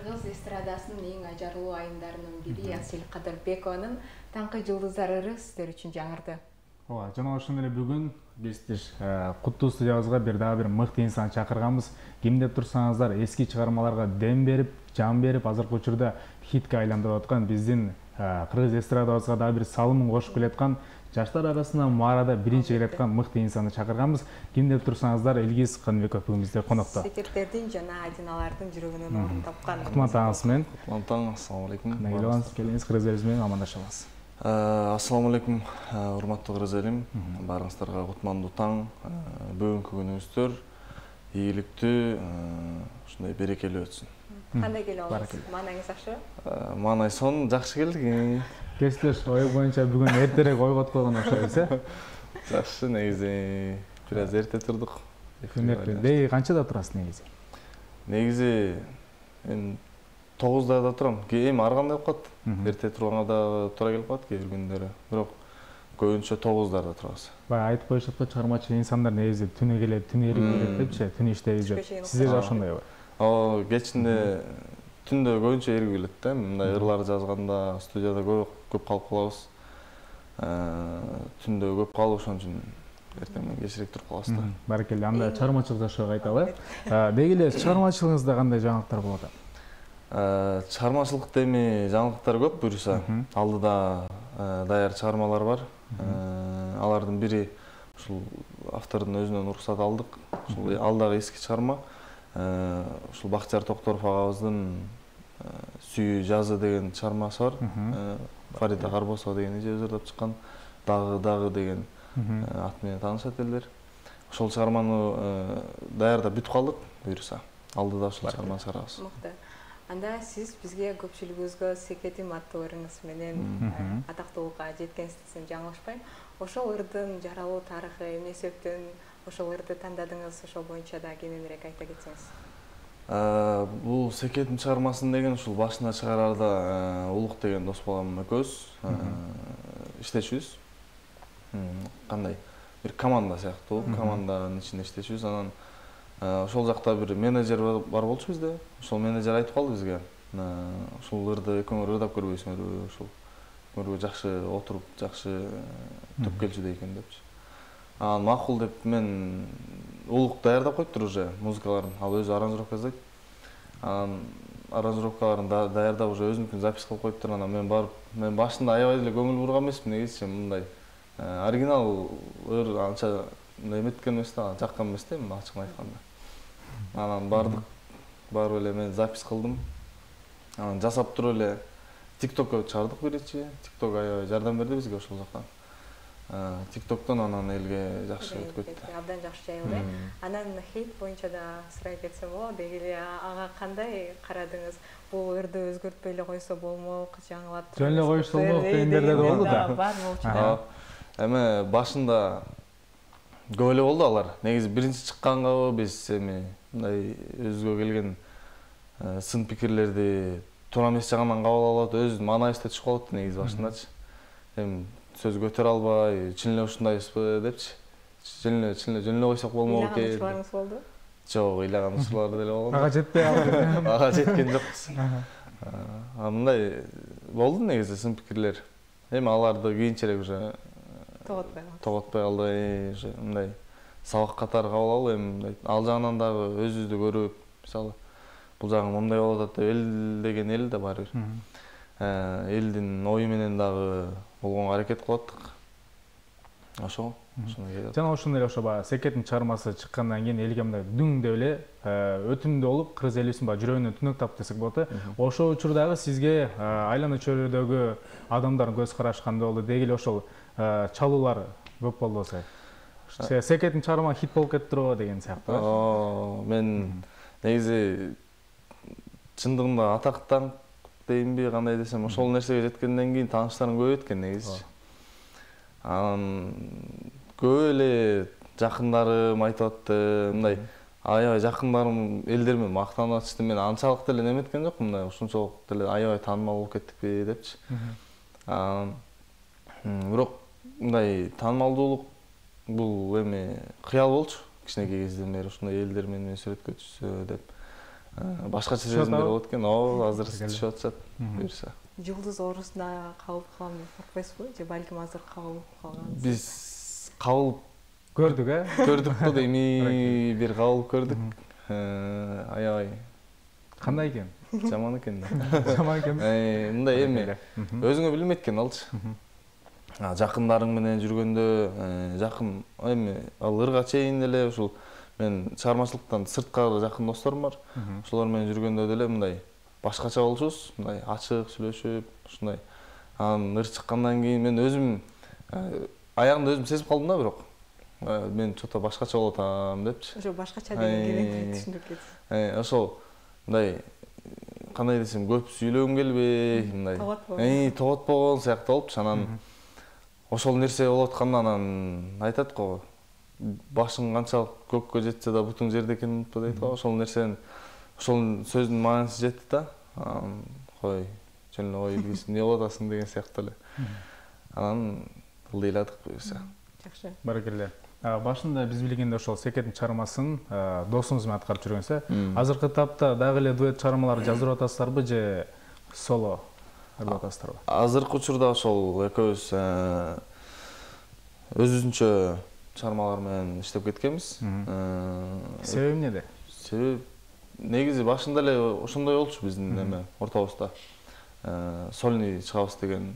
Кыргыз эстрадасынын эң ажарлуу айымдарынын бири Асель Кадырбекованын таңкы жылдыздарыры сиздер үчүн жаңырды. Ооба, жана ошондой эле бүгүн биз куттуу студиябызга бир мыкты инсан чакырганбыз. Ким деп турсаңыздар, эски чыгармаларга дем берип, жан берип, азыркы учурда хитке айландырып аткан биздин кыргыз эстрадабызга дагы бир салымын кошуп келаткан, жаштар арасында маарада биринчи келаткан мыкты инсанды чакырганбыз. Ким деп турсаңыздар, Илгиз Каныбеков бүгүн бизде конокто. Секреттердин жана Адиналардын жүрөгүнөн орун тапкан. Кутман таңыңыз менен. Кутман таң, ассаламу алейкум. Келиңиз, кыргыз элибиз менен амандашабыз. Ассаламу алейкум, урматтуу кыргыз элим. Баарыңыздарга кутмандуу таң. Бүгүнкү күнүңүздөр ийгиликтүү, ушундай берекелүү өтсүн. Кандай келип аласыз? Маанайыңыз жакшы? Маанай сон жакшы келдик. Кесилеш ой боюнча бүгүн эртерээк ойготуп койгон окшойбуз, э? Жакшы, негизи бир аз эрте турдук. Дей канчада турасыз негизи? Негизи мен 9-да турам. Эми ар кандай болуп калат. Эрте турганга да туура келип калат кээ бир күндөрү. Бирок көбүнчө 9-дарда турабыз. Баягы айтып коюшат го, чыгармачыл инсандар негизи түнү келет, түнү эрип келет депчи, түнү иштейбиз деп. Сизде да ошондойбу? Ооба, кечинде түндө көбүнчө эрип келет да. Мындай ырлар жазганда студияда көп калып калабыз. Түндө көп калып ошон үчүн эртең менен кечирээк туруп калабыз да. Баракелде, анда чыгармачылык жашоого кайталы. Деги эле чыгармачылыгыңызда кандай жаңылыктар болот? Чыгармачылыкта эми жаңылыктар көп буюрса. Алдыда даяр чыгармалар бар. Алардын бири ушул автордун өзүнөн уруксат алдык. Ушул алдагы эски чыгарма. Ушул Бактияр Токторов агабыздын Сүйүү жазы деген чыгармасы бар. Фарида Карбосова деген эже ырдап чыккан. Дагы деген ат менен таанышат элдер. Ошол чыгарманы даярдап бүтүп калдык буюрса. Алдыда ушул чыгарманы чыгарабыз. Мыкты. Анда сиз бизге көпчүлүгүбүзгө Секетим аттуу ырыңыз менен атактуулукка жеткенсизден жаңылышпайм. Ошол ырдын жаралуу тарыхы эмне себептен ошол ырды тандадыңыз, ошол боюнча да кененирээк айта кетсеңиз. Бул Секетим чыгармасын деген ушул башына чыгарарда Улук деген дос балам экөөбүз иштечүбүз. Кандай бир команда сыяктуу, команданын ичинде иштечүбүз. Анан ошол жакта бир менеджер бар болчу бизде. Ошол менеджер айтып калды бизге. Ушул ырды экөөңөр ырдап көрбөйсүңөрбү? Ушул көргө жакшы отуруп, жакшы түп келчү экен депчи. Анан макул деп мен Улук даярдап коюптур уже музыкаларын. Ал өзү аранжировка жасайт. Анан аранжировкаларын даярдап уже өзүнүкүн запись кылып коюптур. Анан мен барып, мен башында аябай деле көңүл бурган эмесмин негизичи, мындай оригинал ыр анча эметкен эмес да, жаккан эмес да, ачыгын айтканда. Анан барып эле мен запись кылдым. Анан жасап туруп эле TikTokко чыгардык биринчи. TikTok аябай жардам берди бизге ошол жактан. TikToктон анан элге жакшы өтүп кетти. Абдан жакшы жайылды. Анан хит боюнча да сурай кетсем болот. Деги эле ага кандай карадыңыз? Бул ырды өзгөртпөй эле койсо болмок, жаңылап жөн эле коюшса болмок дегендер да болду да. Бар болчу. Эми башында көп эле болду алар. Негизи биринчи чыкканга биз эми мындай өзгө келген сын пикирлерди туура эмес жагынан кабыл алып, өз маанайыбызда түшүп калат негизи башындачы. Эми сөз көтөрө албай, чын эле ушундайбызбы депчи. Чын эле койсок болмок экен. Ыйлаган болду? Жок, ыйлаган учурлар деле болгон. Ага жетпей калды. Ага жеткен жокпуз. Мындай болду негизи сын пикирлер. Эми аларды кийинчерээк уже тоготпой калды, уже мындай сабак катары кабыл алып, эми ал жагынан дагы өзүбүздү көрүп, мисалы бул жагы мындай болуп атат деп эл деген эл да баары бир. Элдин ою менен дагы болгонго аракет кылып аттык. Ошол. Жана ошондой эле ошо баягы Секеттин чыгармасы чыккандан кийин элге мындай дүң деп эле өтүмдүү болуп, кыргыз элибиздин баягы жүрөгүнө түнөк тап десек болот. Ошол учурдагы сизге айлана чөйрөдөгү адамдардын көз карашы кандай болду? Деги эле ошол чалуулар көп болду болсо. Секеттин чыгармасы хит болуп кетиптирбо деген сыяктуу. Мен негизи чындыгында атактан дейинби, кандай десем, ошол нерсеге жеткенден кийин тааныштарым көп экен негизичи. Анан көп эле жакындарым айтып атты, мындай аябай жакындарым элдер менен мактанып атышты. Мен анчалык деле неметкен жокмун, мындай ушунчалык деле аябай таанымал болуп кеттикпи депчи. Бирок мындай таанымалдуулук бул эми кыял болчу. Кичинекей кезден бери ушундай элдер менен сүрөткө түшсө деп. башкача сезимдер болот экен. Ооба, азыр түшүп атышат буюрса. Жұлдыз орусунда кабылып калам деп коркпойсузбу? Же балким азыр кабылып калгансыз? Биз кабылып көрдүк, көрдүк го дейм, бир кабылып көрдүк. Аябай кандай экен? жаман экен да. Жаман экен. Мындай эми өзүңө билбейт экен алчы. Жакындарың менен жүргөндө жакын эми ал ырга чейин эле ушул мен чыгармачылыктан сырткары жакын досторум бар. Ошолор менен жүргөндө деле мындай башкача болчубуз, мындай ачык сүйлөшүп, ушундай. Анан ыр чыккандан кийин мен өзүм аягында өзүм сезип калдым да, бирок мен чото башкача болуп атам депчи. Ошо башкача дегенди түшүндүрүп кетсиз. Ошол мындай кандай десем, көп сүйлөгүм келбей, мындай тоготпогон сыяктуу болупчу. Анан ошол нерсе болуп атканда анан айтат го, башың канчалык көккө жетсе да бутуң жерде экен унутпа дейт го. Ошол нерсени, ошол сөздүн мааниси жетти да. Кой, жөн эле ой билгиз, эмне болуп атасың деген сыяктуу эле. Анан ылдыйладык буюрса. Жакшы. Баракелде. Башында биз билгенде ошол Секеттин чыгармасын досуңуз менен аткарып жүргөнсүз. Азыркы тапта дагы эле дуэт чыгармалар жаздырып атасыздарбы же соло ырдап атасыздарбы? Азыркы учурда ошол экөөбүз өзүбүзчө чыгармалар менен иштеп кеткенбиз. Себеби эмнеде? Себеп негизи башында эле ошондой болчу биздин эме ортобузда. Сольный чыгабыз деген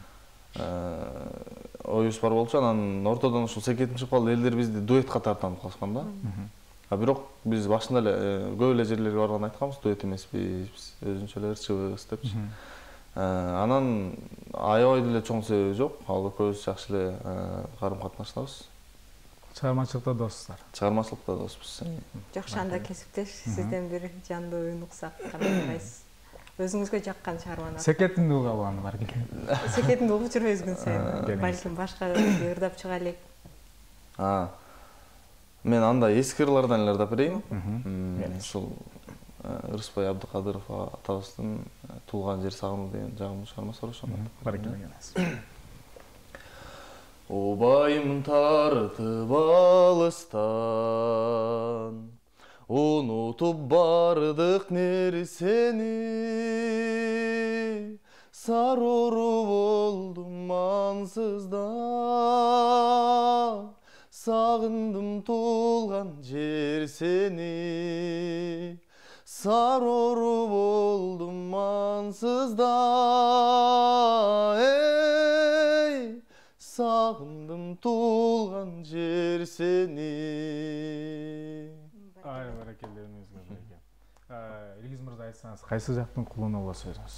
оюбуз бар болчу. Анан ортодон ушул Секетим чыгып калды, элдер бизди дуэт катары таанып калышкан да. Бирок биз башында эле көп эле жерлерге барганда айтканбыз, дуэт эмеспиз, биз өзүнчө эле ырчыбыз депчи. Анан аябай деле чоң себеби жок. Ал экөөбүз жакшы эле карым катнаштабыз. Чыгармачылыкта доссуздар. Чыгармачылыкта доспуз. Жакшы, анда кесиптеш, сизден бир жандуу үн уксак кандай кыласыз? Өзүңүзгө жаккан чыгарманы. Секеттинди угуп алган бар экен. Секеттинди угуп жүрбөйбүз күн сайын. Балким башка ырдап чыга элек. Мен андай эски ырлардан эле ырдап берейин. Ушул Ырысбай Абдыкадыров атабыздын Туулган жер сагынуу деген жагымдуу чыгармасы бар ошондо. Баракелде. Обайым тартып алыстан, унутуп бардык нерсени, сарору болдум ансызда, сагындым туулган жер сени, сарору болдум ансызда, сагындым туулган жер сени. Ай, баракелде, өзүңүзгө баракелде. Илгиз мырза, айтсаңыз, кайсы жактын кулуну болосуз өзүңүз?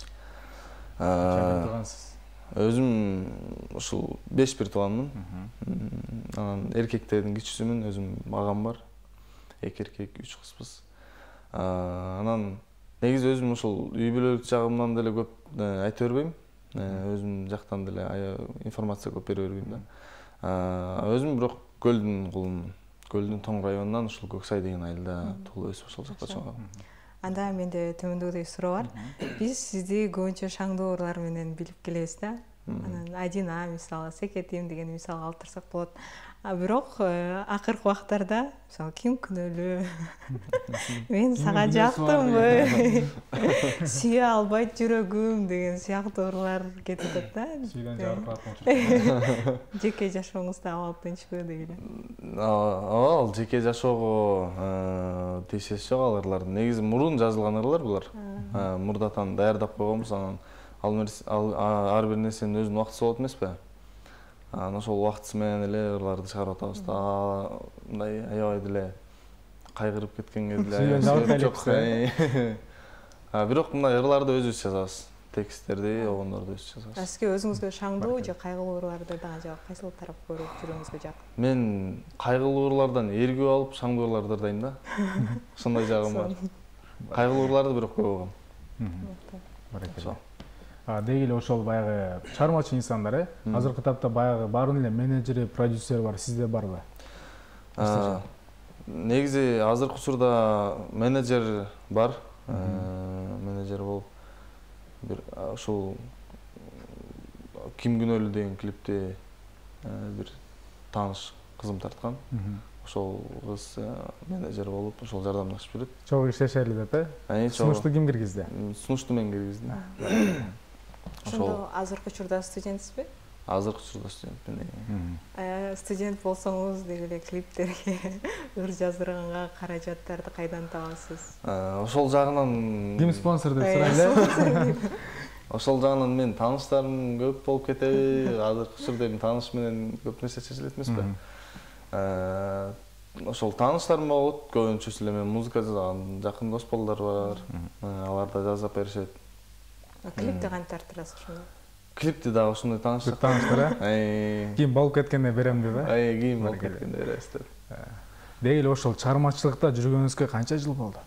Өзүм ушул 5-1 тууганмын. Анан эркектердин кичүүсүмүн, өзүм агам бар. 2 эркек, 3 кызбыз. Анан негизи өзүм ушул үй бүлөлүк жагымдан деле көп айта бербейм. Өзүм жактан деле информация көп бере бербейм да. Өзүм бирок Көлдүн кулумун. Көлдүн Тоң районунан ушул Көксай деген айылда туулуп өсүп ошол жакта чоңойгом. Анда менде төмөндөгүдөй суроо бар. Биз сизди көбүнчө шаңдуу ырлар менен билип келебиз да. Анан Адина мисалы, Секетим деген мисал алып турсак болот. Бирок акыркы убактарда мисалы ким күнөөлүү, мен сага жактымбы, сүйө албайт жүрөгүм деген сыяктуу ырлар кетип атат да. Сүйдөн жаркырап болчу. Жеке жашооңузда абал тынчпы деги эле. Ал жеке жашоого тиешеси жок ал ырлар. Негизи мурун жазылган ырлар булар. Мурдатан даярдап койгонбуз, анан ар бир нерсенин өзүнүн убактысы болот эмеспи? Анан ошол убактысы менен эле ырларды чыгарып атабыз да. Мындай аябай деле кайгырып кеткенге деле жок. Бирок мындай ырларды өзүбүз жазабыз. Тексттерди, огондорду өзүбүз жазабыз. Сизге өзүңүзгө шаңдуу же кайгылуу ырларды дагы кайсыл тарап көрүп жүрөгүңүзгө жакын? Мен кайгылуу ырлардан эргүү алып, шаңдуу ырларды ырдайм да. Ошондой жагым бар. Кайгылуу ырларды бирок көп угам. Баракелде. Деги эле ошол баягы чыгармачы инсандар, азыркы тапта баягы баардын эле менеджери, продюсер бар, сизде барбы? Негизи азыркы учурда менеджер бар. Менеджер болуп бир ушул Ким күнөөлүү деген клипти бир тааныш кызым тарткан. ошол кыз менеджер болуп ошол жардамдашып жүрөт. Чогуу иштешели деп, Сунушту ким киргизди? Сунушту мен киргиздим. Ошондо азыркы учурда студентсизби? Азыркы учурда студентмин. Студент болсоңуз деги эле клиптерге ыр жаздырганга каражаттарды кайдан табасыз? Ошол жагынан Ким спонсор деп сурайлы. Ошол жагынан мен тааныштарым көп болуп кетеби? Азыркы учурда эми тааныш менен көп нерсе чечилет эмеспи? Ошол тааныштарым болот, көбүнчөсү эле мен музыка жазган жакын дос балдар бар. Алар да жазып беришет. Клипти кантип тартырасыз ошондо? Клипти дагы ошондой тааныштар. Тааныштар, Кийин болуп кеткенде берем деп, Кийин болуп кеткенде беребиз деп. Деги эле ошол чыгармачылыкта жүргөнүңүзгө канча жыл болду?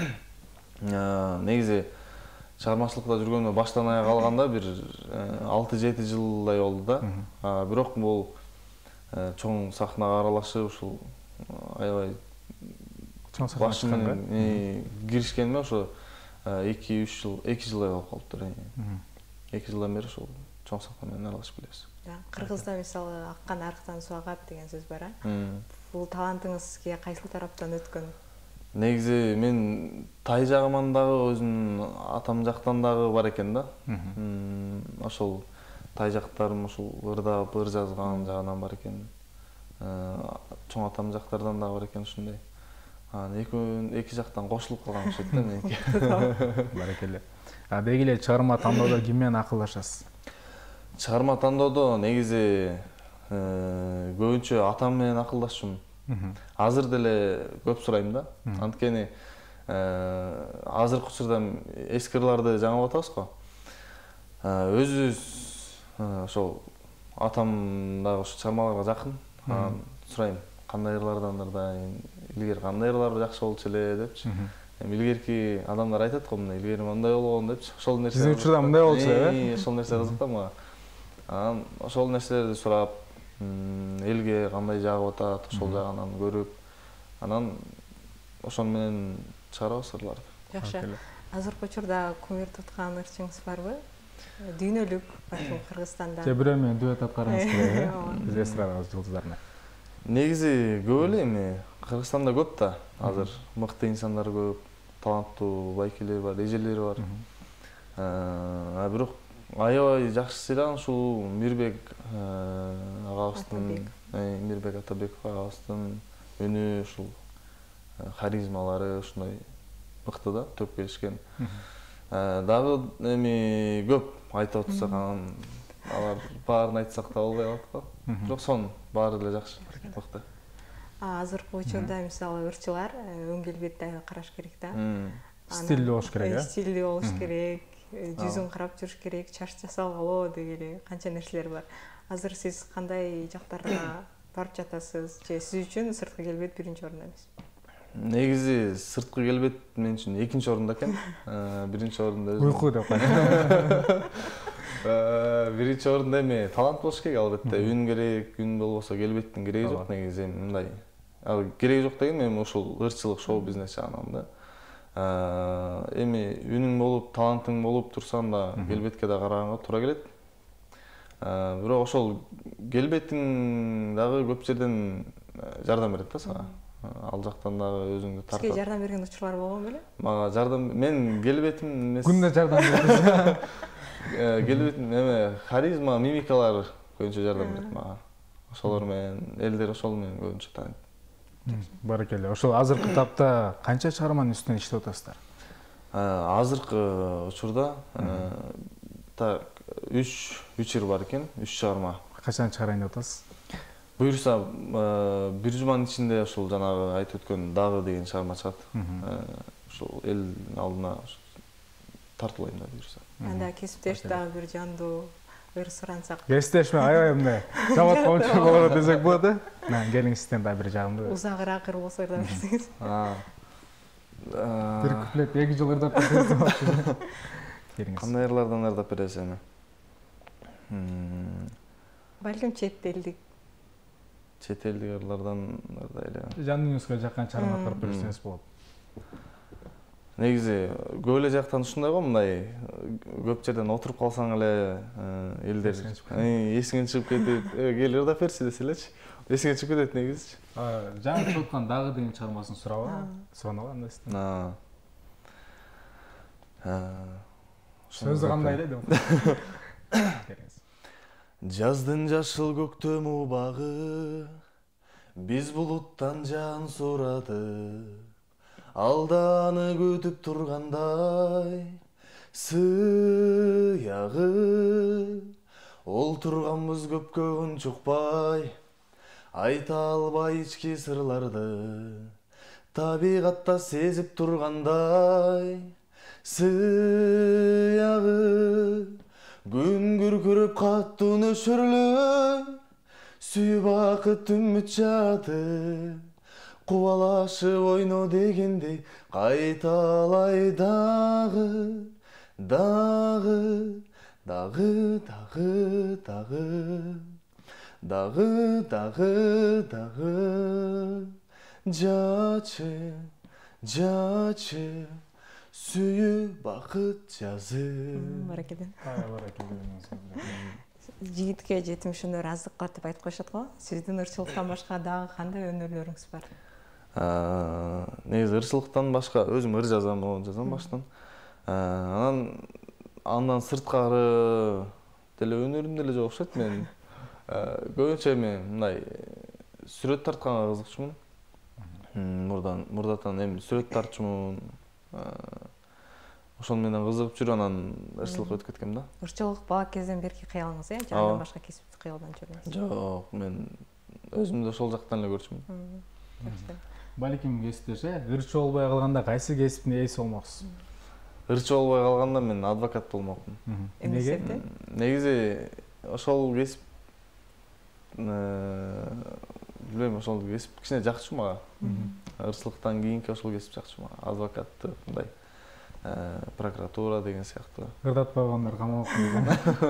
Негизи чыгармачылыкта жүргөнүмө баштан аяк алганда бир 6-7 жылдай болду да. Бирок бул чоң сахнага аралашып ушул аябай Чоң сахнага чыкканга киришкениме ошо 2 жылдай болуп калыптыр. 2 жылдан бери ошол чоң сахна менен аралашып келебиз. Кыргызда мисалы аккан арыктан суу агат деген сөз бар, Бул талантыңыз сизге кайсыл тараптан өткөн? Негизи мен тай жагыман дагы өзүмдүн атам жактан дагы бар экен да. Ошол тай жактарым ушул ырдап, ыр жазган жагынан бар экен. Чоң атам жактардан дагы бар экен ушундай. Эки жактан кошулуп калган окшойт да меники. Баракелде. Деги эле чыгарма тандоодо ким менен акылдашасыз? Чыгарма тандоодо негизи көбүнчө атам менен акылдашчумун. Азыр деле көп сурайм да. Анткени азыркы учурда эски ырларды жаңылып атабыз го. Өзүбүз ошол атам дагы ошо чыгармаларга жакын. Сурайм, кандай ырлардандыр да, илгери кандай ырлар жакшы болчу эле депчи. Илгерки адамдар айтат го, мына илгери мындай болгон депчи. Ошол нерсе. Сиздин учурда мындай болчу, Ошол нерсе кызык мага. Ошол нерселерди сурап, элге кандай жагып атат, ошол жагынан көрүп, анан ошон менен чыгарабыз ырларды. Жакшы. Азыркы учурда кумир туткан ырчыңыз барбы? Дүйнөлүк, балким Кыргызстанда. Же бирөө менен дуэт аткарыңыз керек, Биз эстрадабыз жылдыздарына. Негизи көп эле эми Кыргызстанда көп да. Азыр мыкты инсандар көп, таланттуу байкелер бар, эжелер бар. Бирок аябай жакшы сыйлаган ушул Мирбек агабыздын, Мирбек Атабеков агабыздын үнү, ушул харизмалары ушундай мыкты да, төп келишкен. Дагы эми көп айтып атсак, алар баарын айтсак да болбой калат го. Бирок сонун баары деле жакшы, мыкты. Азыркы учурда мисалы ырчылар өң келбетти караш керек да. Стилдүү болуш керек, Стилдүү болуш керек, жүзүн карап жүрүш керек, чач жасалгылоо деги эле канча нерселер бар. Азыр сиз кандай жактарга барып жатасыз? Же сиз үчүн сырткы келбет биринчи орунда эмес? Негизи сырткы келбет мен үчүн экинчи орунда экен. Биринчи орунда уйку деп коет. Биринчи орунда эми талант болуш керек албетте. Үн керек, үн болбосо келбеттин кереги жок негизи. Мындай кереги жок деген эми ушул ырчылык шоу бизнес жагынан да. Эми үнүң болуп, талантың болуп турсаң да келбетке да караганга туура келет. Бирок ошол келбетиң дагы көп жерден жардам берет да сага. Ал жактан дагы өзүңдү тартат. Сизге жардам берген учурлар болгон беле? Мага жардам, мен келбетим эмес. Күндө жардам берет. Келбетим эме харизма, мимикалар көбүнчө жардам берет мага. Ошолор менен элдер ошол менен көбүнчө тааныйт. Баракелде. Ошол азыркы тапта канча чыгарманын үстүнөн иштеп атасыздар? Азыркы учурда так 3 ыр бар экен, 3 чыгарма. Качан чыгарайын деп атасыз? Буюрса, бир жуманын ичинде ушул жанагы айтып өткөн дагы деген чыгарма чыгат. Ушул эл алдына тартуулайм да буюрса. Анда кесиптеш дагы бир жандуу ыр сурансак. Кесиптешме аябай мындай жабат коңчу болот десек болот э? Келиңиз сизден дагы бир жагымдуу. Узагыраак ыр болсо ырдап берсеңиз. Бир куплет 2 жыл ырдап берсеңиз. Келиңиз. Кандай ырлардан ырдап бересиз эми? Балким чет элдик. Чет элдик ырлардан ырдайлы. Жаныңызга жаккан чыгарма аткарып берсеңиз болот. Негизи көп эле жактан ушундай го, мындай көп жерден отуруп калсаң эле элдер эсиңен чыгып кетип, кел ырдап берчи десе элечи. Эсиңе чыгып кетет негизичи. Жаңы чыгып аткан дагы деген чыгармасын суранабы андай сизден. Сөзү кандай эле деп. Жаздын жашыл көктөм убагы, биз булуттан жаан суратып, алданы күтүп тургандай, сыягы олтурганбыз көпкө унчукпай, айта албай ички сырларды, табигатта сезип тургандай, сыягы күн күркүрөп каттуу нөшөрлөй, сүйүп акыт үмүт жатып, кубалашып ойно дегендей, кайталай дагы, дагы, дагы, дагы, дагы, дагы, дагы, дагы, жачы, жачы, сүйүп бакыт жазып. Баракелде. Баракелде. Жигитке жетимишинде ыраазылык деп айтып коюшат го. Сиздин ырчылыктан башка дагы кандай өнөрлөрүңүз бар? Негизи ырчылыктан башка өзүм ыр жазам баштан. Андан сырткары деле өнөрүм деле жок окшойт. Мен көбүнчө мындай сүрөт тартканга кызыкчумун. Мурдатан эми сүрөт тартчумун. Ошол менен кызыгып жүрүп анан ырчылыкка өтүп кеткем да. Ырчылык бала кезден берки кыялыңыз, Андан башка кесипти кыялбан жүрмүңүз? Жок, мен өзүмдү ошол жактан эле көрчүмүн. Балким кесиптеш, ырчы болбой калганда кайсы кесиптин ээси болмоксуз? Ырчы болбой калганда мен адвокат болмокмун. Эмнеге? Негизи ошол кесип билбейм, ошол кесип кичине жакчу мага. Ырчылыктан кийинки ошол кесип жакчу мага. Адвокаттык, мындай прокуратура деген сыяктуу. Кырдатпай койгондар камалып койгон.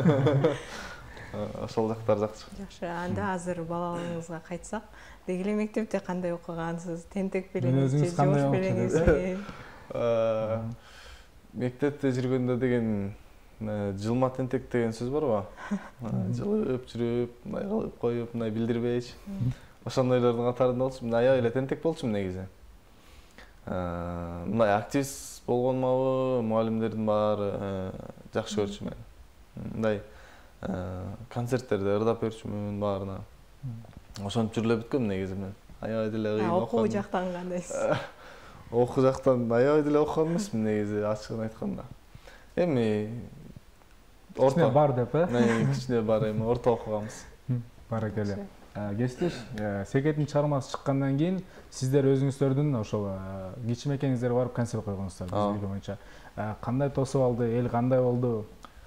Ошол жактар жакчу. Жакшы, анда азыр балалыгыңызга кайтсак, деги эле мектепте кандай окугансыз? Тентек белеңизби, жош белеңизби? Мектепте жүргөндө деген жылма тентек деген сөз барбы? Жылып жүрүп, мындай кылып коюп, мындай билдирбейчи. Ошондойлордун катарында болчумун. Аябай эле тентек болчумун негизи. Мындай активист болгонмабы, мугалимдердин баары жакшы көрчү мени. Мындай концерттерде ырдап берчүмүн баарына. Ошентип жүрүп эле бүткөм негизи мен. Аябай деле кыйын окугам. Окуу жактан кандайсыз? Окуу жактан аябай деле окуган эмесмин негизи, ачыгын айтканда. Эми орто бар деп, кичине бар, эми орто окуганбыз. Баракелде. Кесиптеш, Секеттин чыгармасы чыккандан кийин сиздер өзүңүздөрдүн ошол кичимекеңиздер барып концерт койгонсуздар биз боюнча. Кандай тосуп алды, эл кандай болду?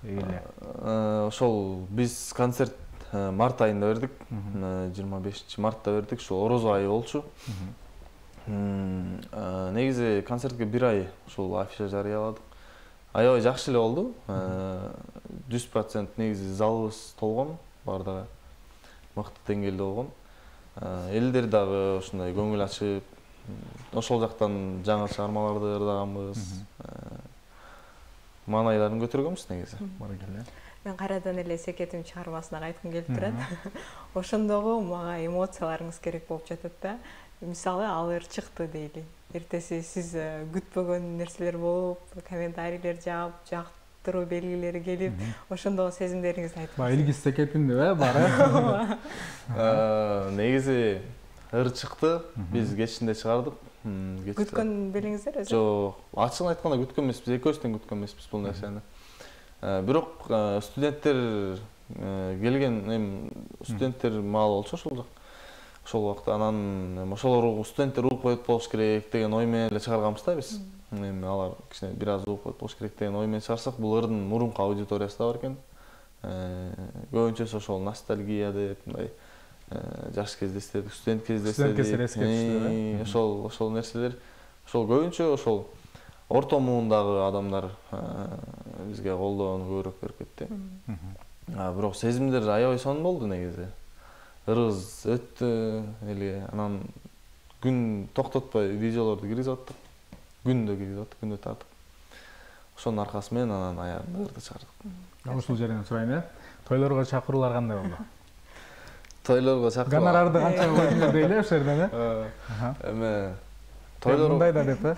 Ошол биз концерт март айында бердик. 25 мартта бердик. Ошол орозо айы болчу. Негизи концертке 1 ай ошол афиша жарыяладык. Аябай жакшы эле болду. 100% негизи залыбыз толгон, бардыгы мыкты деңгээлде болгон. Элдер дагы ушундай көңүл ачып, ошол жактан жаңы чыгармаларды ырдаганбыз. Маанайларын көтөргөнбүз негизи. Баракелде. Мен кайрадан эле Секеттин чыгармасына кайткым келип турат. Ошондогу мага эмоцияларыңыз керек болуп жатат да. Мисалы, ал ыр чыкты дейли. Эртеси сиз күтпөгөн нерселер болуп, комментарийлер жаап, жактыруу белгилери келип, ошондогу сезимдериңизди айтып. Илгиз Секеттин деп бар. Негизи ыр чыкты, биз кечинде чыгардык. Күткөн белиңиздер өзү? Жок, ачыгын айтканда күткөн эмеспиз, экөөбүздөн күткөн эмеспиз бул нерсени. Бирок студенттер келген, эми студенттер маал болчу ошол жак. Ошол убакта анан ошолор студенттер угуп коет болуш керек деген ой менен эле чыгарганбыз да биз. Эми алар кичине бир аз угуп коет болуш керек деген ой менен чыгарсак, бул ырдын мурунку аудиториясы да бар экен. Көбүнчөсү ошол ностальгия деп, мындай жаш кезде эстедик, студент кезде эстедик. Ошол нерселер, ошол көбүнчө ошол орто муундагы адамдар бизге колдоону көбүрөөк берип кетти. Бирок сезимдер аябай сонун болду негизи. Ырыбыз өттү эле, анан күн токтотпой видеолорду киргизип аттык. Күндө тартып. Ошонун аркасы менен анан аягында ырды чыгардык. Ушул жерден сурайын, тойлорго чакыруулар кандай болду? тойлорго чакырып. Гонорарды канча койдуңар дейле ошол жерден, э? Эме Тойлор мындай да деп,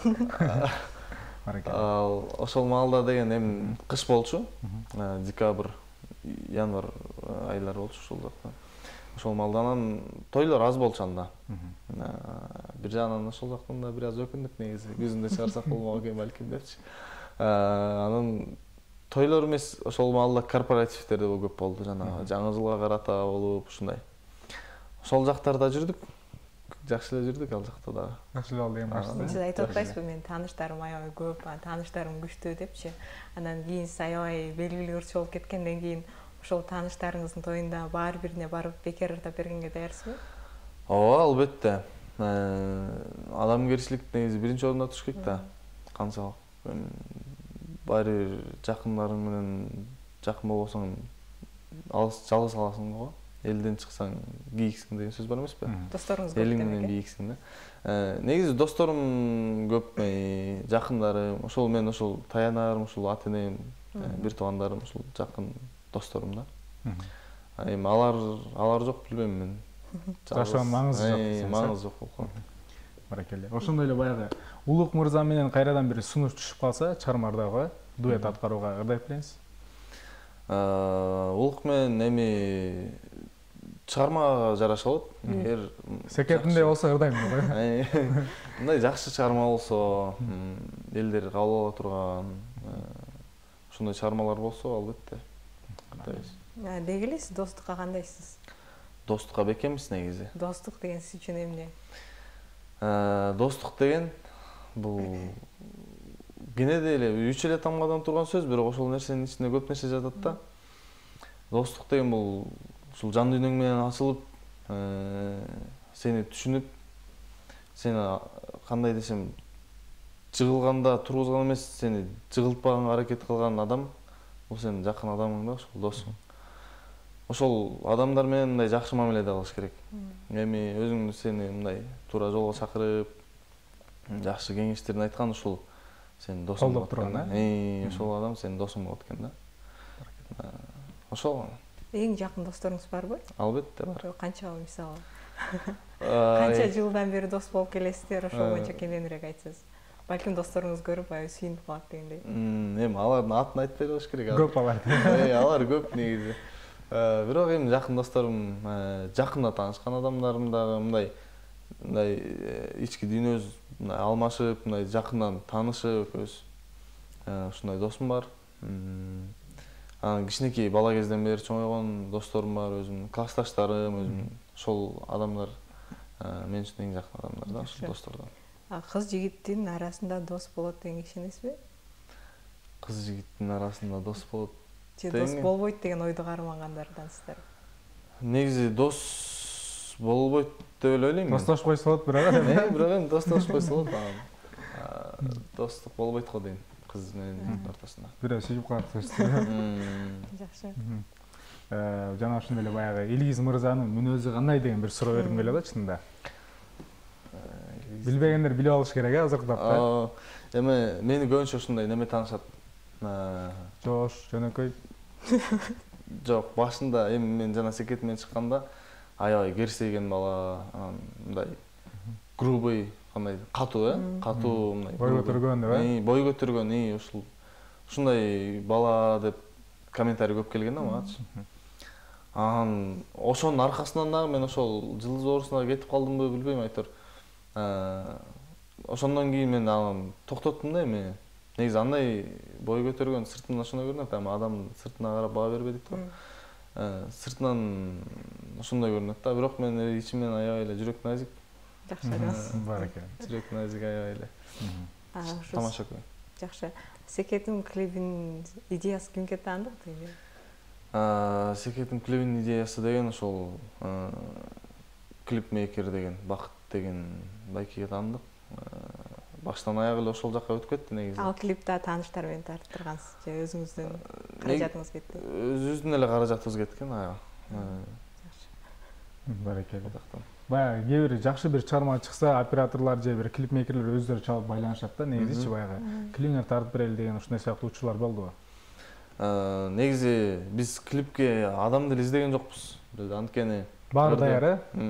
ошол маалда деген эми кыш болчу. Декабрь, январь айлары болчу ошол жакта. Ошол маалда анан тойлор аз болчу анда. Бир жагынан ошол жактан да бир аз өкүндүк негизи. Күзүндө чыгарсак болмок экен балким депчи. Анан тойлор эмес, ошол маалда корпоративдер да көп болду, жана жаңы жылга карата болуп ушундай. Ошол жактарда жүрдүк. Жакшы эле жүрдүк ал жакта дагы. Жакшы эле деген башты. Сиз айтып атпайсызбы, менин тааныштарым аябай көп, тааныштарым күчтүү депчи. Анан кийин сиз аябай белгилүү ырчы болуп кеткенден кийин ошол тааныштарыңыздын тоюнда баары бирине барып бекер ырдап бергенге даярсызбы? Ооба, албетте. Адамгерчилик негизи биринчи орунда туруш керек да. Канчалык баары бир жакындарың менен жакын болбосоң жалгыз каласың го. Элден чыксаң кийиксиң деген сөз бар эмеспи? Досторуңуз көп элиң менен кийиксиң да. Негизи досторум көп, жакындарым, ошол мен ошол таянарым, ошол ата-энем, бир туугандарым, ошол жакын досторум да. Эми алар жок билбейм мен. Жашоо маңызы жок. Маңызы жок болкон. Баракелде. Ошондой эле баягы Улук мырза менен кайрадан бир сунуш түшүп калса, чыгармадагы дуэт аткарууга ырдайт белеңиз? Улук менен эми чыгармага жараша болот. Эгер секетиндей болсо ырдайм деп. Мындай жакшы чыгарма болсо, элдер кабыл ала турган, ошондой чыгармалар болсо, албетте ырдайбыз. Деги эле сиз достукка кандайсыз? Достукка бекемиз негизи. Достук деген сиз үчүн эмне? Достук деген бул кенеде эле 3 эле тамгадан турган сөз, бирок ошол нерсенин ичинде көп нерсе жатат да. Достук деген бул ушул жан дүйнөң менен ачылып, сени түшүнүп, сени кандай десем, жыгылганда тургузган эмес, сени жыгылтпаганга аракет кылган адам, бул сенин жакын адамың да, ошол досуң. Ошол адамдар менен мындай жакшы мамиледе кылыш керек. Эми өзүң сени мындай туура жолго чакырып, жакшы кеңештерин айткан ушул сенин досуң болот турган. Ошол адам сенин досуң болот экен да. Ошол. Эң жакын досторуңуз барбы? Албетте бар. Канча мисалы? Канча жылдан бери дос болуп келесиздер, ошол боюнча кененирээк айтсаңыз. Балким досторуңуз көрүп аябай сүйүнүп калат дегендей. Эми алардын атын айтпай коюш керек. Көп алар. Алар көп негизи. Бирок эми жакын досторум, жакында таанышкан адамдарым дагы мындай ички дүйнөбүз алмашып, мындай жакындан таанышып, ушундай досум бар. Анан кичинекей бала кезден бери чоңойгон досторум бар, өзүмдүн классташтарым, өзүмдүн ошол адамдар мен үчүн эң жакын адамдар да, ошол достордон. Кыз жигиттин арасында дос болот деген ишенесизби? Кыз жигиттин арасында дос болот. Же дос болбойт деген ойду кармагандардансыздар? Негизи дос болбойт деп эле ойлойм. Достошуп койсо болот бирок. Бирок эми достошуп койсо болот. Достук болбойт го дейм кыз менен ортосунда. Бирөө сүйүп калат сөзсүз. Жакшы. Жана ошондой эле баягы Илгиз мырзанын мүнөзү кандай деген бир суроо бергим келет да чынында. Билбегендер билип алыш керек азыркы тапта. Эми мени көбүнчө ушундай неме таанышат. Жош, жөнөкөй. Жок, башында эми мен жана секет менен чыкканда аябай керсейген бала, мындай грубый, кандай катуу, катуу мындай. Бой көтөргөн деп, бой көтөргөн, ушундай бала деп комментарий көп келген да магачы. Анан ошонун аркасынан дагы мен ошол жылдыз оорусуна кетип калдымбы билбейм айтор. Ошондон кийин мен анан токтоттум да эми. Негизи андай бой көтөргөн сыртынан ошондой көрүнөт, ама адам сыртына карап баа бербедик го. Сыртынан ошондой көрүнөт да, бирок мен ичимден аябай эле жүрөк назик. Жакшы айтасыз. Бар экен. Жүрөк назик аябай эле. Тамаша көй. Жакшы. Секеттин клибинин идеясы кимге таандык дейби? Секеттин клибинин идеясы деген ошол клипмейкер деген Бакыт деген байкеге таандык. Баштан аяк эле ошол жакка өтүп кетти негизи. Ал клипте тааныштар менен тарттыргансыз же өзүңүздүн каражатыңыз кетти? Өзүбүздүн эле каражатыбыз кеткен ага. Баракелде. Баягы кээ бир жакшы бир чыгарма чыкса, операторлор же бир клипмейкерлер өздөрү чалып байланышат да, негизичи баягы клипиңер тартып берели деген ушундай сыяктуу учурлар болдубу? Негизи биз клипке адам деле издеген жокпуз. Анткени Баары даяр,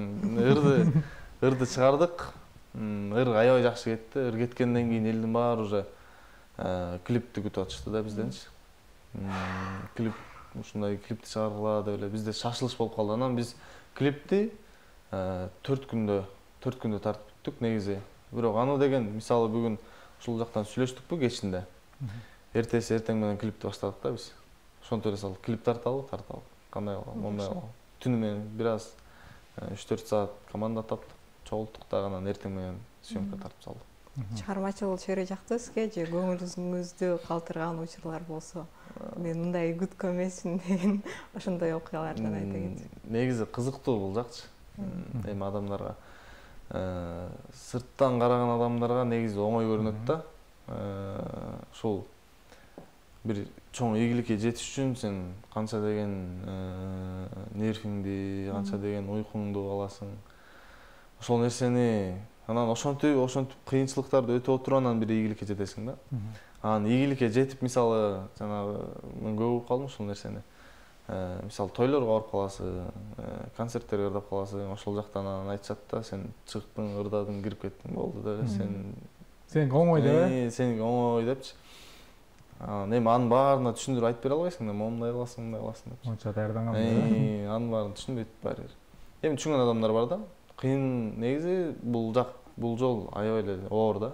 ырды чыгардык. Ыр аябай жакшы кетти. Ыр кеткенден кийин элдин баары уже клипти күтүп атышты да бизденчи. Клип ушундай клипти чыгаргыла деп эле бизде шашылыш болуп калды. Анан биз клипти 4 күндө тартып бүттүк негизи. Бирок аны деген мисалы бүгүн ушул жактан сүйлөштүкпү кечинде. Эртеси эртең менен клипти баштадык да биз. Ошонтип эле салдык. Клип тарталы. Кандай кылам, мондай кылам. Түнү менен бир аз 3-4 саат команда таптык, чогулттук да анан эртең менен съемка тартып салдык. Чыгармачыл чөйрө жакты сизге же көңүлүңүздү калтырган учурлар болсо, мен мындай күткөн эмесмин деген ошондой окуялардан айта кетсең. Негизи кызыктуу бул жакчы. Эми адамдарга сырттан караган адамдарга негизи оңой көрүнөт да. Ушул бир чоң ийгиликке жетиш үчүн сен канча деген нервиңди, канча деген уйкуңду аласың. Ошол нерсени анан ошентип кыйынчылыктарды өтүп отуруп анан бир ийгиликке жетесиң да. Анан ийгиликке жетип мисалы жанагы мен көп угуп калдым ушул нерсени. Мисалы тойлорго барып каласың, концерттерге ырдап каласың, ошол жактан анан айтышат да, сен чыктың, ырдадың, кирип кеттиң, болду да, сен оңой деп, сен оңой депчи. Эми анын баарына түшүндүрүп айтып бере албайсың да, момундай кыласың деп. Онча даярданган. Анын баарын түшүнбөйт баары. Эми түшүнгөн адамдар бар да. Кыйын негизи бул жол аябай эле оор да.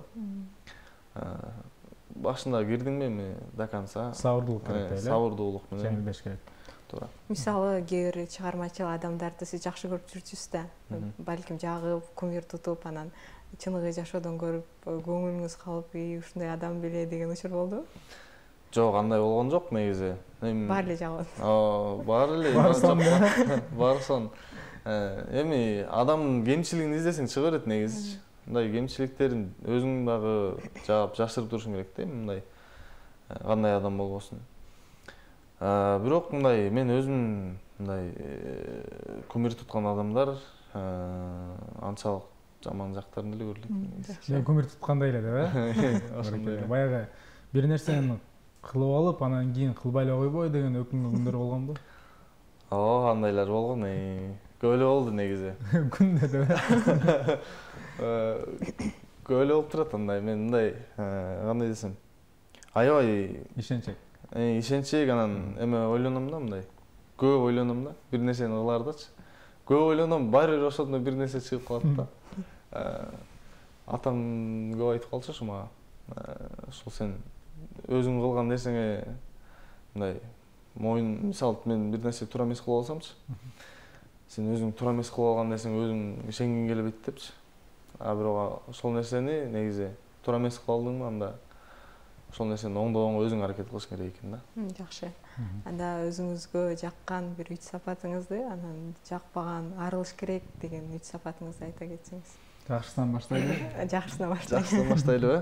Башында кирдиңби эми до конца сабырдуулук керек эле. Сабырдуулук менен жеңилдеш керек. Туура. Мисалы кээ бир чыгармачыл адамдарды сиз жакшы көрүп жүрчүсүз да. Балким жагып, кумир тутуп, анан чыныгы жашоодон көрүп көңүлүңүз калып, ушундай адам беле деген учур болду? Жок, андай болгон жок негизи. Баары эле жагат. Баары эле. Барсын. Эми адамдын кемчилигин издесең чыга берет негизи. Мындай кемчиликтерин өзүң дагы жаап жашырып турушуң керек да, мындай кандай адам болбосун. Бирок мындай мен өзүм мындай кумир туткан адамдар анчалык жаман жактарын эле көрүлөт. Мен кумир туткандай эле деп, Ошондой. Баягы бир нерсени кылып алып, анан кийин кылбай эле койбой деген өкүнгөн күндөр болгонбу? Андайлар болгон. Көп эле болду негизи. Күндө деп. Көп эле болуп турат андай. Мен мындай кандай десем, аябай ишенчек. Ишенчек, анан эме ойлоном да мындай. Көп ойлоном да, бир нерсени кылардачы. Көп ойлоном, баары бир ошондой бир нерсе чыгып калат да. Атам көп айтып калчу ушу мага. Ушул сен өзүң кылган нерсеңе мындай моюн, мисалы мен бир нерсе туура эмес кылып алсамчы, сен өзүң туура эмес кылып алган нерсеңе өзүң ишенгиң келбейт депчи. Бирок ошол нерсени негизи туура эмес кыла алдыңбы, анда ошол нерсени оңдогонго өзүң аракет кылышың керек экен да. Жакшы. Анда өзүңүзгө жаккан бир 3 сапатыңызды, анан жакпаган, арылыш керек деген 3 сапатыңызды айта кетсеңиз. Жакшысынан баштайлы. Жакшысынан баштайлы.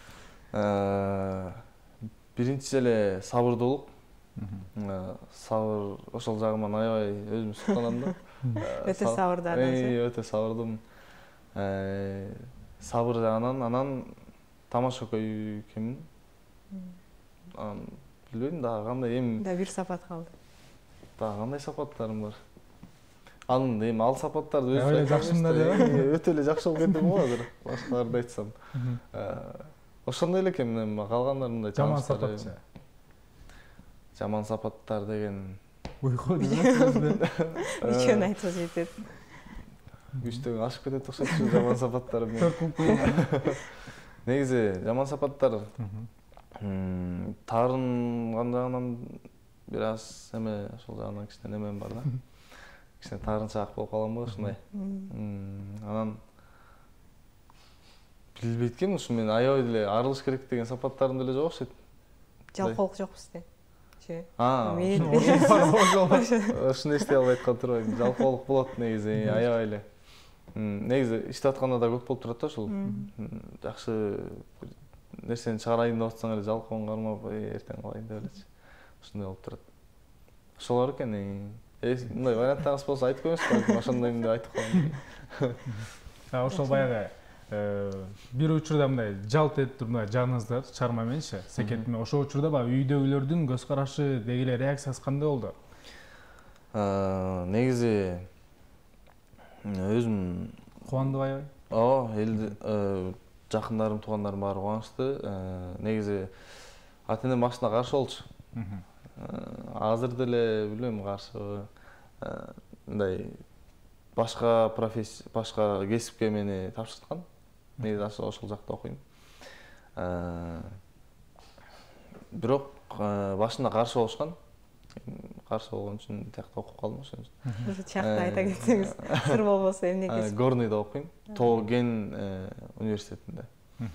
Биринчи эле сабырдуулук. Сабыр ошол жагыман аябай өзүм суктанам да. Өтө сабырдуу адамсыз. Өтө сабырдымын. Сабыр жагынан, анан тамаша көйкөмүн. Билбейм дагы кандай эми. Да бир сапат калды. Дагы кандай сапаттарым бар. Анын эми ал сапаттарды өзү жакшымда деп. Өтө эле жакшы болуп кеттим го азыр. Башкаларды айтсам. Ошондой эле экен, эми калгандарында жаман сапатчы. Жаман сапаттар деген уйку деп. Үчөн айтып жетет. Үчтөн ашып кетет окшойт жаман сапаттар. Негизи жаман сапаттар таарынган жагынан бир аз эме ошол жагынан кичине немем бар да. Кичине таарынчаак болуп каламбы ушундай. Анан билбейт экенмин, ушу мен аябай эле арылыш керек деген сапаттарым деле жок окшойт. Жалкоолук жок бизде. Ушуну эстей албай аткан турбайм. Жалкоолук болот негизи аябай эле. Негизи иштеп атканда да көп болуп турат да ушул. Жакшы нерсени чыгарайын деп атсаң эле жалкоон кармап, эртең кылайын деп элечи. Ушундай болуп турат. Ошолор экен. Мындай варианттарыңыз болсо айтып коюңуз, ошондойм деп айтып коем. Ошол баягы бир учурда мындай жалт этип туруп мындай жаныңызда чыгарма мененчи, секетме. Ошол учурда баягы үйдөгүлөрдүн көз карашы, дегиле реакциясы кандай болду? Негизи Өзүм кубандыбы аябай? ооба, элди жакындарым, туугандарым баары кубанычтуу. Негизи ата-энем башында каршы болчу. Азыр деле билбейм каршыбы. Мындай башка профессия, башка кесипке мени тапшырткан. Негизи ошол жакта окуйм. Бирок башында каршы болушкан. Каршы болгон үчүн тиякта окуп калдым ошон үчүн. Ошо чакта айта кетсеңиз, сыр болбосо эмне кесип? Горныйда окуйм. Тоо кен университетинде.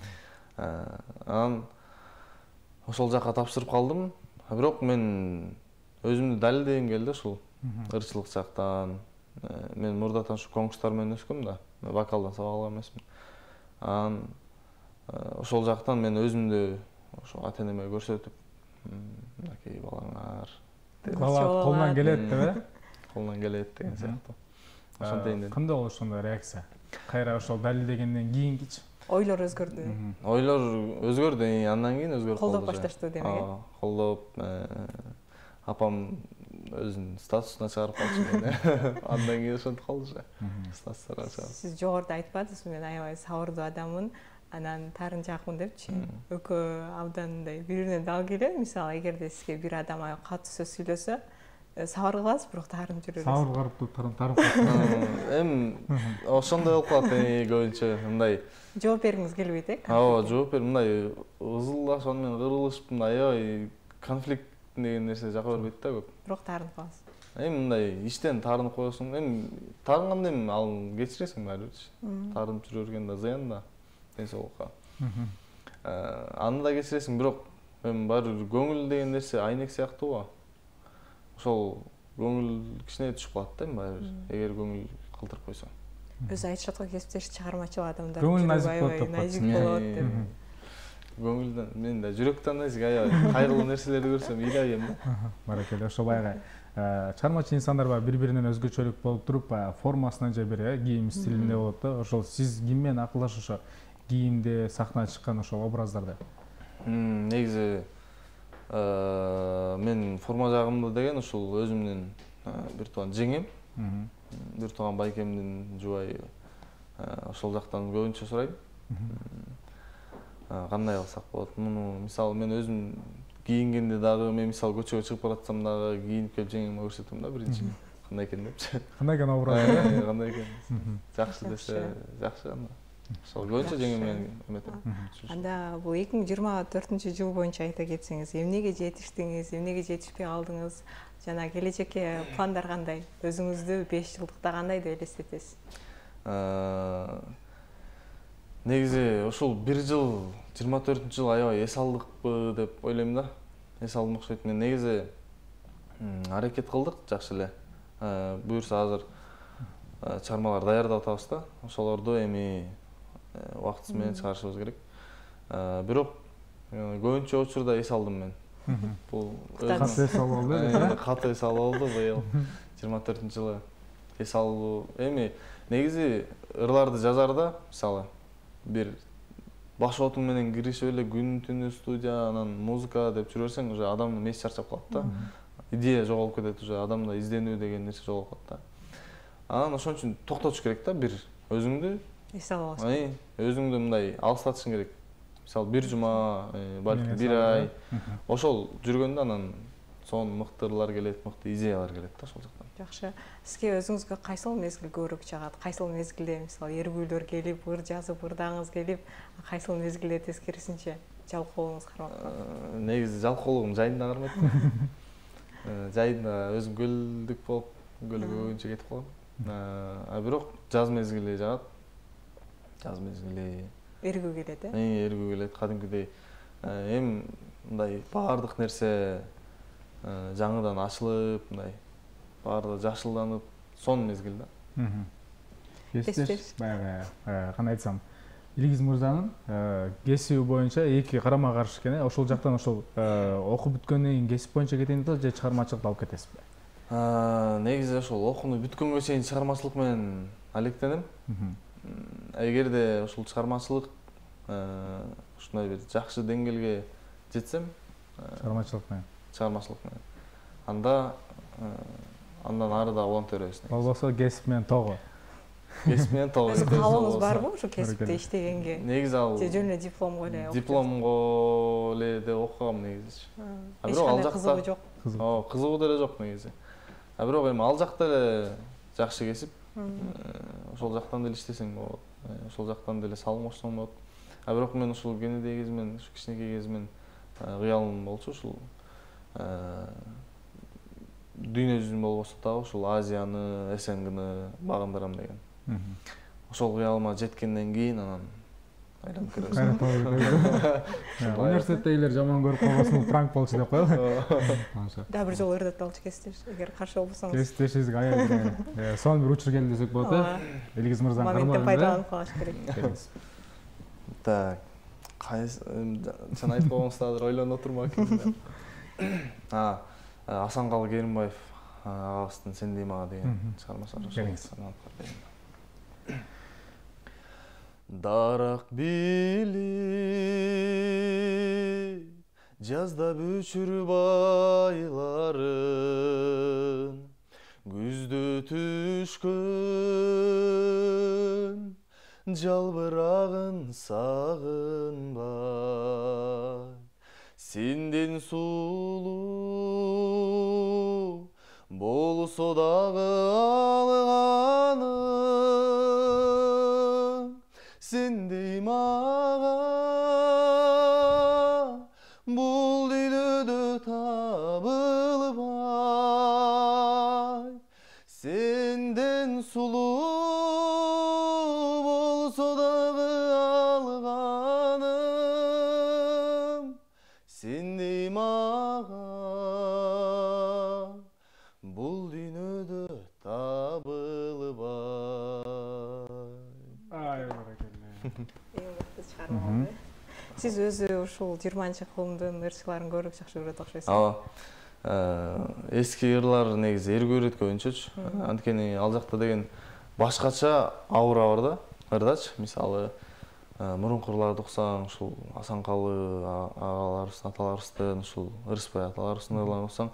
Анан ошол жака тапшырып калдым. Бирок мен өзүмдү далилдегим келди ушул ырчылык жактан. Мен мурдатан ушу коңуштар менен өскөм да. Вокалдан сабак алган эмесмин. Анан ошол жактан мен өзүмдү ошо ата-энеме көрсөтүп, мынакей балаңар колунан келет деп, колунан келет деген сыяктуу. Ошентейин дедим. Кандай болду ошондо реакция? Кайра ошол далилдегенден кийинкичи? Ойлор өзгөрдү. Ойлор өзгөрдү, андан кийин өзгөрүп калды. Колдоп башташтуу демек. Колдоп, апам өзүнүн статусуна чыгарып калчу мени. Андан кийин ошентип калды уже. Статустарга чыгарып. Сиз жогоруда айтпадыңызбы, мен аябай сабырдуу адаммын, анан таарынчаакмын депчи. Экөө абдан мындай бири-бирине дал келет. Мисалы, эгерде сизге бир адам катуу сөз сүйлөсө, сабыр кыласыз, бирок таарынып жүрөсүз. Сабыр кылып таарынып каласыз. Эми ошондой болуп калат көбүнчө, мындай Жооп бергиңиз келбейт, ооба, жооп бер, мындай ызылдашып, анан кырылышып, мындай аябай конфликт деген нерсе жака бербейт да көп. Бирок таарынып каласыз. Эми мындай иштен таарынып коесуң, эми таарынганда эми ал кечиресиң баарыбирчи. Таарынып жүрө берген да зыян да ден соолукка. Аны да кечиресиң, бирок эми баары көңүл деген нерсе айнек сыяктуу. Ошол көңүл кичине түшүп калат да, эми баары эгер көңүл калтырып койсо. Өзү айтышат го, кесиптеш чыгармачыл адамдар көңүл назик болот деп. Назик болот деп. Көңүлдөн, мен да жүрөктөн назик, аябай кайгылуу нерселерди көрсөм ыйлайм да. Баракелде, ошо баягы чыгармачы инсандар бири-биринен өзгөчөлүк болуп туруп, формасынан же бир кийим стилинде болот да. Ошол сиз ким менен акылдашып ошо кийимде сахнага чыккан ошол образдарда? Негизи мен форма жагымды деген ушул өзүмдүн бир тууган жеңем, бир тууган байкемдин жубайы. Ошол жактан көбүнчө сурайм. Кандай кылсак болот? Муну мисалы мен өзүм кийингенде дагы, мен мисалы көчөгө чыгып баратсам дагы кийинип келип жеңеме көрсөтөм да биринчи. Кандай экен депчи. Кандай экен образ? Кандай экен? Жакшы десе, жакшы анда. Ошол көбүнчө жеңем менен эметем. Анда бул 2024-жыл боюнча айта кетсеңиз, эмнеге жетиштиңиз, эмнеге жетишпей калдыңыз? Жана келечекке пландар кандай? Өзүңүздү 5 жылдыкта кандай деп элестетесиз? Негизи ушул 1 жыл, 24-жыл аябай эс алдыкпы деп ойлойм да. Эс алдым окшойт. Мен негизи аракет кылдык жакшы эле. Буюрса азыр чыгармалар даярдап атабыз да. Ошолорду эми убактысы менен чыгарышыбыз керек. Бирок көбүнчө учурда эс алдым мен. Бул катуу эс алып болду. Катуу эс алып болду быйыл 24-жылы. Эс алуу эми негизи ырларды жазарда, мисалы бир баш отуң менен киришип эле күн түнү студия, анан музыка деп жүрө берсең, уже адамдын мээси чарчап калат да. Идея жоголуп кетет, уже адамда изденүү деген нерсе жоголуп калат да. Анан ошон үчүн токтотуш керек да, бир өзүңдү эс алып аласың. Өзүңдү мындай алыстатышың керек. Мисалы бир жума, балким бир ай ошол жүргөндө анан сонун мыкты ырлар келет, мыкты идеялар келет да ошол жактан. Жакшы. Сизге өзүңүзгө кайсыл мезгил көбүрөөк жагат? Кайсыл мезгилде мисалы эргүүлөр келип, ыр жазып, ырдагыңыз келип, кайсыл мезгилде тескерисинче жалкоолугуңуз кармап калат? Негизи жалкоолугум жайында кармайт. Жайында өзүм көлдүк болуп, көлгө көбүнчө кетип калам. Бирок жаз мезгили жагат. Жаз мезгили Эргүү келет, эргүү келет, кадимкидей. Эми мындай баардык нерсе жаңыдан ачылып, мындай баардыгы жашылданып, сонун мезгил да. Кесиптеш, баягы кандай айтсам, Илгиз мырзанын кесиби боюнча эки карама каршы экен. Ошол жактан ошол окуп бүткөндөн кийин кесип боюнча кетейин деп же чыгармачылыкты алып кетесизби? Негизи ошол окууну бүткөнгө чейин чыгармачылык менен алектенем. Эгерде ушул чыгармачылык ушундай бир жакшы деңгээлге жетсем, чыгармачылык менен анда андан ары да уланта беребиз. Болбосо кесип менен тогу. кесип менен толук Өз каалооңуз барбы ошо кесипте иштегенге? Негизи ал Же жөн эле дипломго эле? дипломго эле деп окугам негизичи. Эч кандай кызыгуу жок. Кызыгуу деле жок негизи. Бирок эми ал жакта эле жакшы кесип, ошол жактан деле иштесең болот. Ошол жактан деле салым кошсоң болот. Бирок мен ушул кенедей кезимен, ушу кичинекей кезимен кыялым болчу ушул дүйнө жүзүн болбосо дагы ушул Азияны, СНГны багындырам деген. Ошол кыялыма жеткенден кийин анан айланып келебиз. Университеттегилер жаман көрүп калбасын, пранк болчу деп коелу. Да бир жолу ырдаталчу кесиптеш, эгер каршы болбосоңуз. Кесиптешибизге аябай сонун бир учур келди десек болот э. Элгиз мырзанын моменттен пайдаланып калыш керек. Так, кайсы сен айтып койгоңуз ойлонуп отурмун аким. Асанкалы Керимбаев агабыздын Сен дей мага деген чыгармасы бар. Дарак билип жазда бүчүрүп айларын, күздө түшкөн жалбырагын сагынбай, сенден сулуу болсо дагы алганым, сендей мага бул дүйнөдө табылбай, сенден сулуу болсо дагы алганым, сендей мага бул дүйнөдө табылбай. Эң мыкты чыгарма. Сиз өзү ушул 20-кылымдын ырчыларын көрүп жакшы көрөт окшойсуз. Эски ырлар негизи эр көрөт көбүнчөчү. Анткени ал жакта деген башкача аура бар да, ырдачы. Мисалы, мурунку ырларды уксаң, ушул Асанкалы агаларыбыздын, аталарыбыздын, ушул Ырысбай аталарыбыздын ырларын уксаң,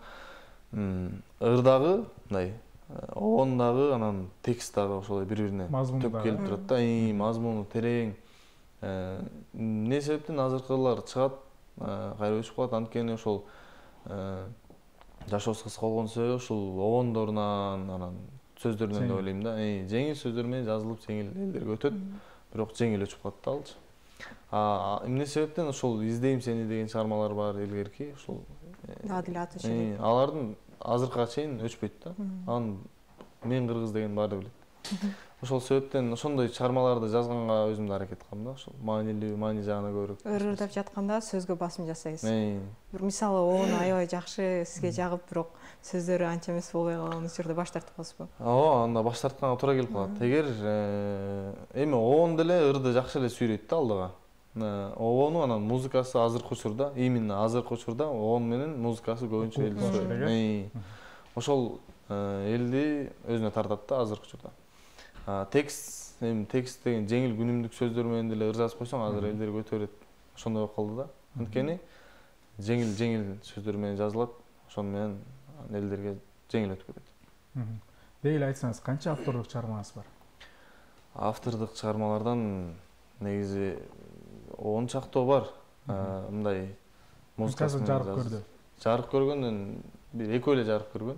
ырдагы мындай оон анан текст дагы ошол бири-бирине төп келип турат да, мазмуну терең. Эмне себептен азыркы ырлар чыгат, кайра өчүп калат, анткени ошол жашообуз кыска болгон себеби ушул оондорунан, анан сөздөрүнөн деп ойлойм да. Жеңил сөздөр менен жазылып, жеңил элдерге өтөт, бирок жеңил өчүп калат да алчы. Эмне себептен ошол Издейм сени деген чыгармалар бар илгерки, ушул Адил Атышев. Алардын азыркыга чейин өчпөйт да. Анын Мен кыргыз деген баары билет. Ошол себептен ошондой чыгармаларды жазганга өзүм да аракет кылам да, ошол маанилүү, маани жагына көрүп. Ырдап жатканда сөзгө басым жасайсыз. Бир мисалы оону аябай жакшы сизге жагып, бирок сөздөрү анча эмес болбой калган учурда баш тартып каласызбы? Анда баш тартканга туура келип калат. Эгер эми оон деле ырды жакшы эле сүйрөйт да алдыга. Оону анан музыкасы азыркы учурда, именно азыркы учурда оон менен музыкасы көбүнчө элди сүйрөйт. Ошол элди өзүнө тартат да азыркы учурда. Текст деген жеңил күнүмдүк сөздөр менен деле ыр жазып койсоң, азыр элдерге өтө берет. Ошондой болуп калды да. Анткени жеңил сөздөр менен жазылат, ошону менен элдерге жеңил өтүп кетет. Деги эле айтсаңыз, канча автордук чыгармаңыз бар? Автордук чыгармалардан негизи 10 чактоо бар. Мындай музыкасы жарык көрдү. Жарык көргөндөн бир экөө эле жарык көргөн.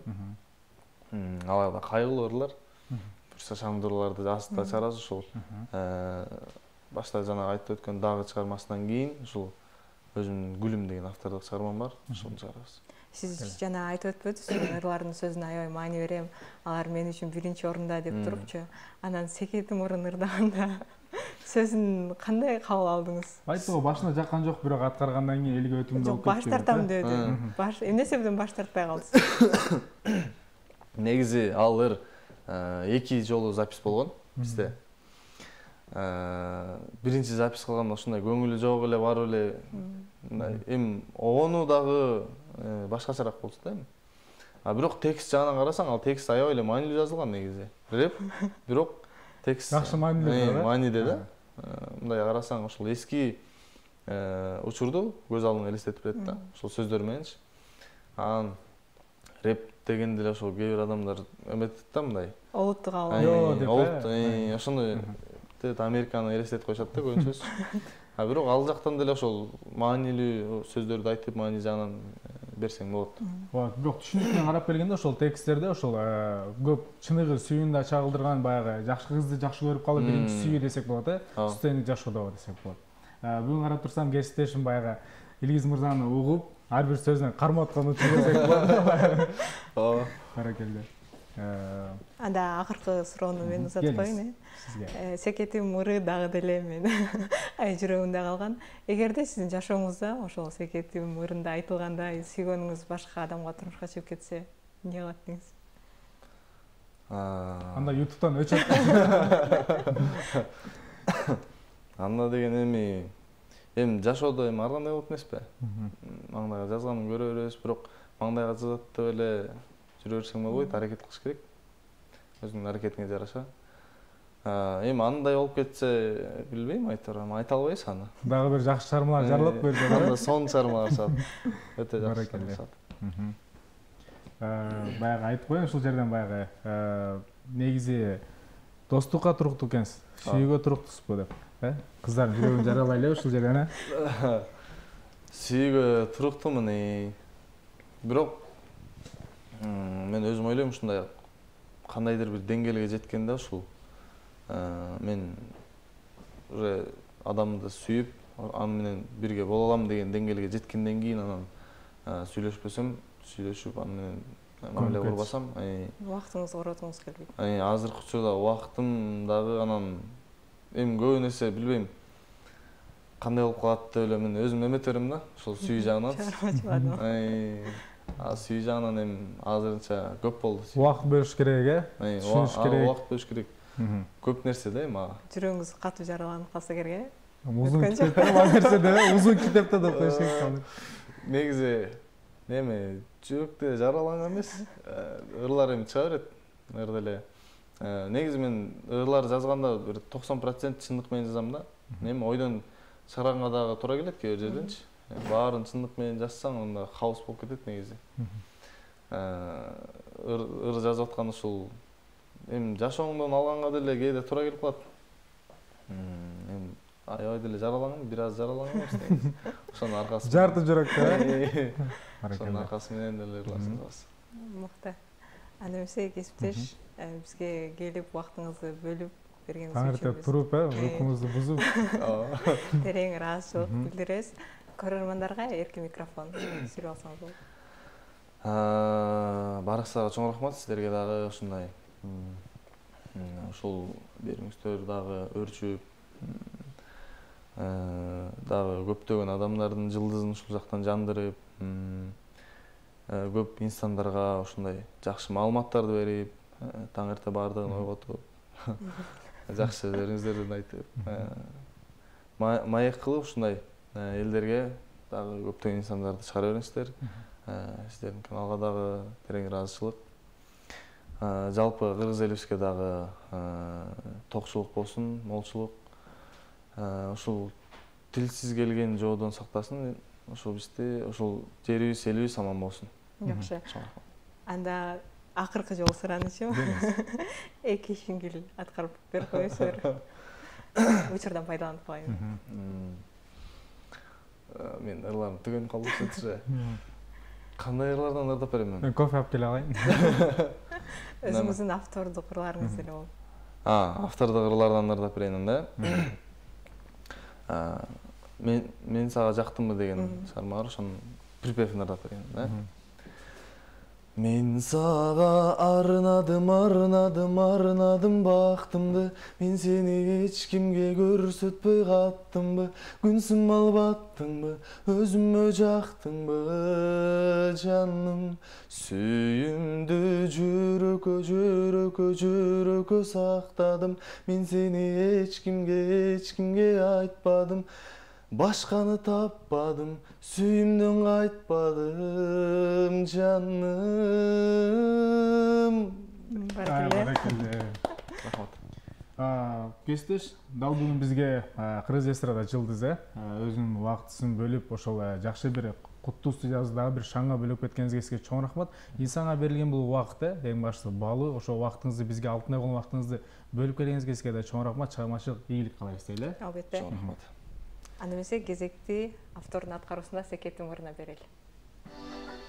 Алар да кайгылуу ырлар. Шашаңдырларды астында чыгарабыз ушул. Башта жана айтып өткөн дагы чыгармасынан кийин ушул өзүмдүн Гүлүм деген автордук чыгармам бар, ошону чыгарабыз. Сиз жана айтып өтпөдүңүз, мен ырлардын сөзүнө аябай маани берем. Алар мен үчүн биринчи орунда деп турупчу. Анан Секети мурун ырдаганда сөзүн кандай кабыл алдыңыз? Айтты го, башына жаккан жок, бирок аткаргандан кийин элге өтүмдүү болуп кетти. Баш тартам деди. Эмне себептен баш тартпай калдыңыз? Негизи ал ыр 2 жолу запись болгон бизде. Биринчи запись кылганда ушундай көңүлү жок эле, барып эле эми оону дагы башкачараак болчу да эми. Бирок текст жагынан карасаң, ал текст аябай эле маанилүү жазылган негизи. Бирок текст жакшы маанилүү. Мааниде да. Мындай карасаң, ушул эски учурду көз алдыңа элестетип берет да, ушул сөздөр мененчи. Анан рэп дегенде эле ошол кээ бир адамдар эметет да мындай. Олуттук алып. Жок деп. Олут ошону Американы элестетип коюшат да көбүнчөсү. Бирок ал жактан деле ошол маанилүү сөздөрдү айтып, маани жагынан берсең болот. Бирок түшүнүкүнөн карап келгенде ошол тексттерде ошол көп чыныгы сүйүүндө чагылдырган баягы жакшы кызды жакшы көрүп калып биринчи сүйүү десек болот, Сустени жашоодо десек болот. Бүгүн карап турсам кесиптешим баягы Илгиз мырзаны угуп, ар бир сөзүнө кармап аткан учур десек болот. Баракелде. Анда акыркы суроону мен узатып коеюн. Сизге. Секетим мыры дагы деле мен жүрөгүмдө калган. Эгерде сиздин жашооңузда ошол секетим мырында айтылгандай сүйгөнүңүз башка адамга турмушка чыгып кетсе, эмне кылат деңиз? Анда YouTube'дан өчөт. Анда деген эми жашоодо ар кандай болот эмеспи? Маңдайга жазганын көрө беребиз, бирок маңдайга жазат деп эле жүрө берсең болбойт, аракет кылыш керек. Өзүңдүн аракетиңе жараша. Эми андай болуп кетсе, билбейм, айта албайбыз аны. Дагы бир жакшы чыгармалар жаралып берсе. Анда сонун чыгармалар чыгат. Өтө жакшы чыгат. Баягы айтып коеюн ушул жерден баягы негизи достукка туруктуу экенсиз, сүйүүгө туруктусузбу деп. Кыздардын жүрөгүн жаралайлы ушул жерден. Сүйүүгө туруктумун. Бирок мен өзүм ойлойм ушундай кандайдыр бир деңгээлге жеткенде ушул мен уже адамды сүйүп, аны менен бирге боло алам деген деңгээлге жеткенден кийин анан сүйлөшпөсөм, сүйлөшүп аны менен мамиле курбасам, убактыңызды коротуңуз келбейт. Азыркы учурда убактым дагы анан эми көбү нерсе билбейм. Кандай болуп калат деп эле мен өзүм эметип берем да, ошол сүйүү жагынан. Сүйүү жагынан эми азырынча көп болду. Убакыт бөлүш керек, түшүнүш керек. Убакыт бөлүш керек. Көп нерсе да эми ага. Жүрөгүңүз катуу жараланып калса керек, Узун китепте бар нерседе, узун китепте деп коюш керек. Негизи эми жүрөктө жараланган эмес, ырлар эми чыга берет, ыр деле. Негизи мен ырлар жазганда бир 90% чындык менен жазам да. Эми ойдон чыгарганга дагы туура келет кээ бир жерденчи. Баарын чындык менен жазсаң, анда хаос болуп кетет негизи. Ыр жазып аткан ушул эми жашооңдон алганга деле кээде туура келип калат. Эми аябай деле жараланган, бир аз жараланган эмес негизи. Ошонун аркасы. Жарты жүрөктө. Ошонун аркасы менен деле ырлар жазабыз. Мыкты. Анда эмесе кесиптеш бизге келип убактыңызды бөлүп бергениңиз үчүн Таңертең туруп, уйкуңузду бузуп терең ыраазычылык билдиребиз. Көрөрмандарга эркин микрофон сүрүп алсаңыз болот. Барыксага чоң рахмат, сиздерге дагы ушундай ушул берүүңүздөр дагы өрчүп, дагы көптөгөн адамдардын жылдызын ушул жактан жандырып, көп инсандарга ушундай жакшы маалыматтарды берип, таң эрте баардыгын ойготуп, жакшы сөздөрүңүздөрдү айтып, маек кылып ушундай элдерге дагы көптөгөн инсандарды чыгара бериңиздер. Сиздердин каналга дагы терең ыраазычылык. Жалпы кыргыз элибизге дагы токчулук болсун, молчулук. Ушул тилсиз келген жоодон сактасын. Ошол бизди, ошол жерибиз, элибиз аман болсун. Жакшы. Анда акыркы жолу суранычым. Эки шиңгил аткарып берип коесуздар. Учурдан пайдаланып коеюн. Мен ырларым түгөнүп калды уже. Кандай ырлардан ырдап берем мен? Мен кофе алып келе алайын. Өзүңүздүн автордук ырларыңыз деле болот. Автордук ырлардан ырдап берейин анда. Мен сага жактымбы деген чыгарма бар, ошонун припевин ырдап берейин да. Мен сага арнадым, арнадым, арнадым бактымды, мен сени эч кимге көрсөтпөй каттымбы, күн сымал баттыңбы, өзүмө жактыңбы жаным, сүйүмдү жүрөккө, жүрөккө, жүрөккө сактадым, мен сени эч кимге айтпадым. Башканы таппадым, сүйүмдөн кайтпадым жаным. Баракелде. Рахмат. Кесиптеш, дал бүгүн бизге кыргыз эстрада жылдызы өзүнүн убактысын бөлүп, ошол жакшы бир Куттуу студиябызды дагы бир шаңга бөлөп кеткениңизге сизге чоң рахмат. Инсанга берилген бул убакыт, эң башкысы баалуу, ошол убактыңызды бизге алтындай болгон убактыңызды бөлүп келгениңизге сизге да чоң рахмат. Чыгармачылык ийгилик каалайбыз дейли. Албетте. Чоң рахмат. Анда эмесе кезекти автордун аткаруусунда Секеттин мырына берели.